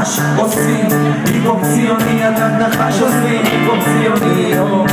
נחש עושים היפ-הופ ציוני, הדג נחש עושים היפ-הופ ציוני.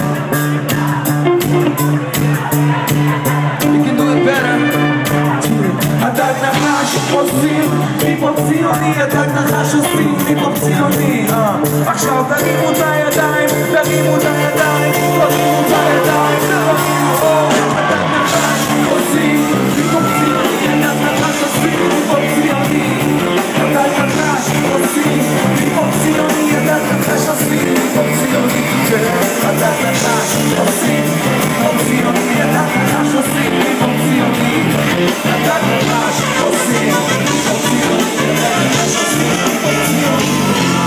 You can do it better. הדג נחש עושים היפ-הופ ציוני, הדג נחש עושים היפ-הופ ציוני. עכשיו תרימו את הידיים, תרימו את הידיים, תרימו את הידיים, הדג נחש עושים היפ-הופ ציוני, הדג נחש עושים היפ-הופ ציוני. הדג נחש עושים היפ-הופ ציוני, הדג נחש עושים היפ-הופ ציוני. הדג נחש עושים היפ-הופ ציוני, הדג נחש עושים היפ-הופ ציוני. הדג נחש עושים היפ-הופ ציוני, הדג נחש עושים היפ-הופ ציוני.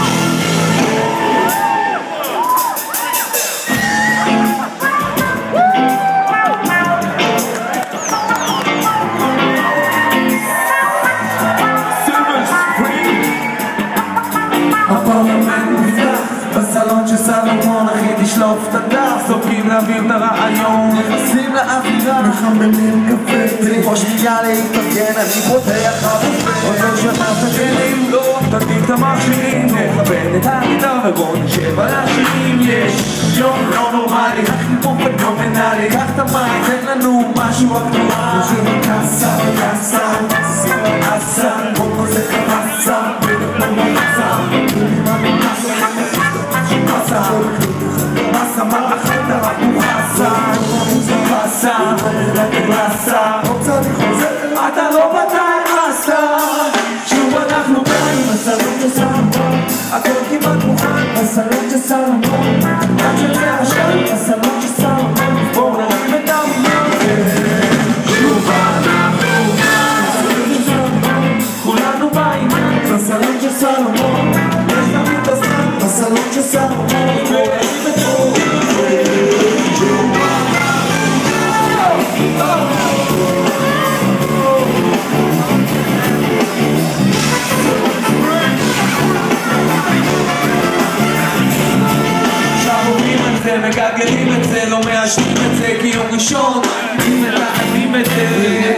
בסלון של סלומון אחי תשלוף את הדף, סופקים להעביר את הרעיון, נכנסים לאווירה, מחממים קפה, תלבוש מילה להתארגן, אני פותח הבופה, עוד שנה תגנים לא, תדליק את המכשירים, נכוון את הגיטר ובוא נשב על השירים. יש יום לא נורמלי, החיפוף פנומנלי, קח את המים, תן לנו משהו אקטואלי, יושבים קסה וקסה, קסה, כמו זה קרסה, Masa malacheta רק מוחסה, מוחסה, מוחסה, אתה לא בטח רסה. שוב אנחנו באים בסלון של סלומון, הכל כמעט מוכן בסלון של סלומון, עד שזה השם בסלון של סלומון, בואו נרים את המניין. שוב אנחנו בסלון של סלומון, כולנו באים בסלון של סלומון, יש לנו את הזמן בסלון של סלומון. מגלגלים את זה, לא מעשנים את זה, כי יום ראשון אם מתאחדים את זה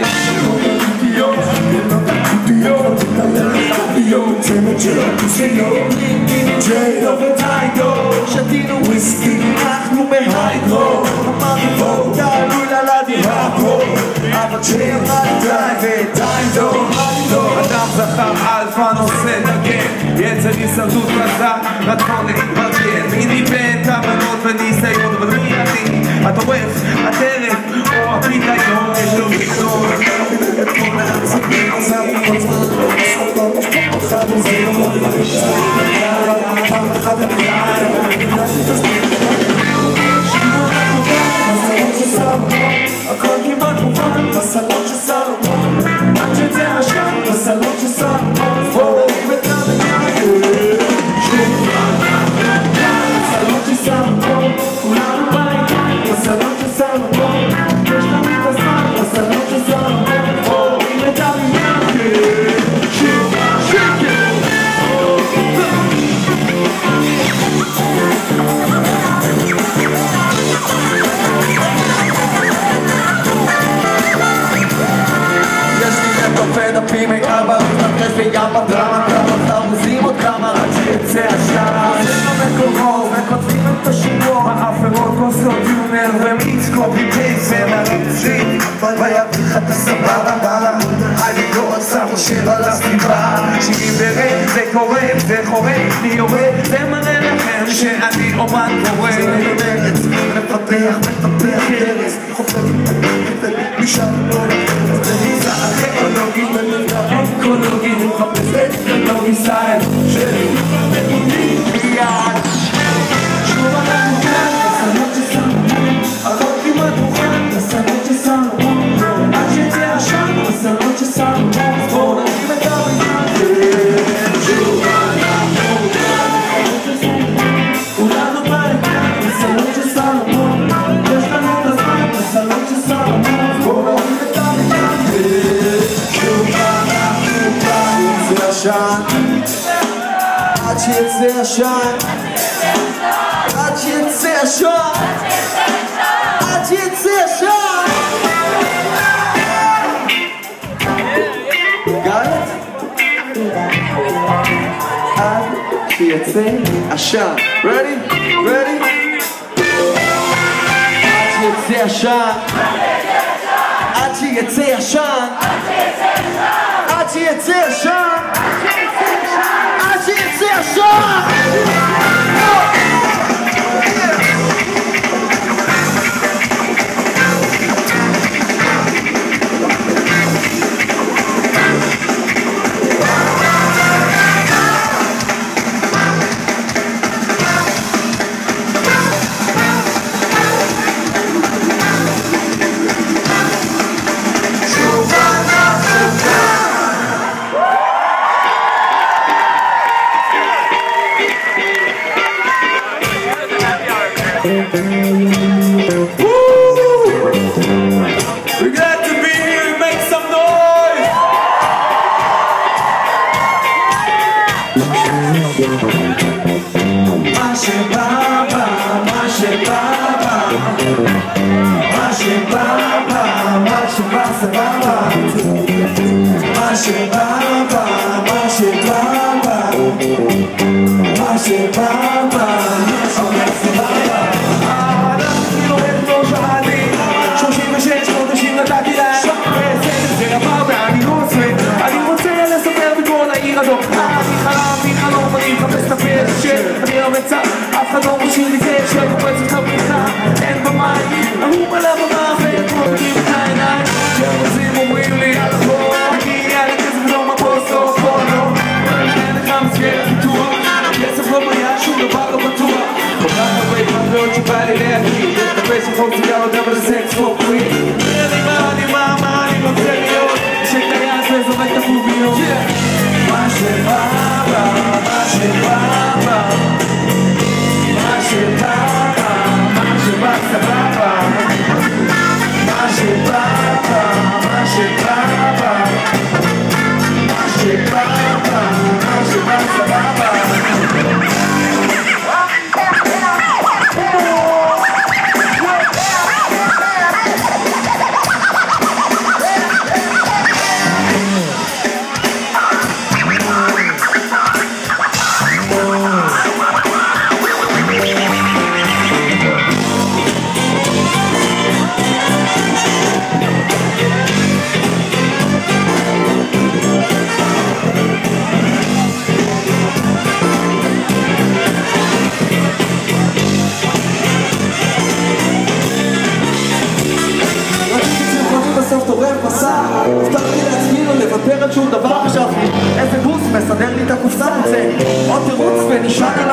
צמד של הכוסיות ג'יידו וטיידו, שתינו וויסקי, אנחנו בהיידרו, אמרנו בואו תעלו לדירה פה, אבל שירה די וטיידו, אדם זכר אלפא נושא דגן, יצר הישרדות כזה, רצון להתברגן, מיני בן תבנות וניסיון, אבל מי אני? הטורף, הטרף, או הפיתיון, יש לו פתרון. הכל כמעט מובן בסלון של סלומון, עד שזה השם בסלון של סלומון, בואו נרים את המניין. בסלון של סלומון, כולנו באים בסלון של סלומון, יש לנו את הזמן בסלון של סלומון, בואו נרים את המניין. דפים מאבא מתנפש וים בדרמה, כמה חרוזים עוד כמה רק שיצא השעה, יש לו מקורות וכותבים את השימור, האפרות כוסות יונר ומיצקו פיפייס ומרצים ויביך את הסבבה, אני לא עושה מושב על הסביבה, שירים ברק זה קורה, זה חורה, אני יורד, זה מראה לכם שאני אומן קורא, מרץ, מפתח, מטפח ארץ, חופר, משם לא נכנס, זה ניסה אקולוגית, אקולוגית, מחפשת אקולוגי סייל שלי מיד. שוב אנחנו כאן בסלון של סלומון, הכל כמעט מוכן בסלון של סלומון, עד שזה השם בסלון של סלומון, בואו נרים את המניין. שוב אנחנו כאן בסלון של סלומון, כולנו באים בסלון של סלומון, יש לנו את הזמן בסלון של סלומון, בואו נרים את המניין. שוב אנחנו כאן יצא השן, עד שיצא השן, עד שיצא השן, עד שיצא השן. Got it? שיצא עשן. Ready? Ready? עד שיצא עשן, עד שיצא עשן, עד שיצא עשן, עד שיצא עשן. We got to be here and make some noise. Mashe Baba, Mashe Baba, Mashe Baba, Mashe Baba, Mashe Baba, Mashe Baba, Mashe Baba, Mashe Baba. אני חלום, אני מחפש את הפרש אני לא מצא, אף אחד לא משאיר לי קש אני פועץ את הבריחה, אין במים אני מלא במוות, מותקים את העיניים כשהרוזים אומרים לי על החור אני על הכסף לא מבוס או פולו אין לך מסגרת פיתוח כסף לא ביד, שום דבר לא בטוח כל כך הרבה פרדות שבא לי להגיד תפס עם חוק סיגרות אבל זה סקס פור פרי מה אני רוצה להיות שתיית וזורק את הפוביות Mashe Baba, Mashe Baba, Mashe Baba, Mashe Baba, Mashe Baba, Mashe Baba, Mashe Baba, Mashe Baba. הבטחתי לעצמי לא לוותר על שום דבר חשבתי איזה בוס מסדר לי את הקופסה רוצה עוד תירוץ ונשאר לי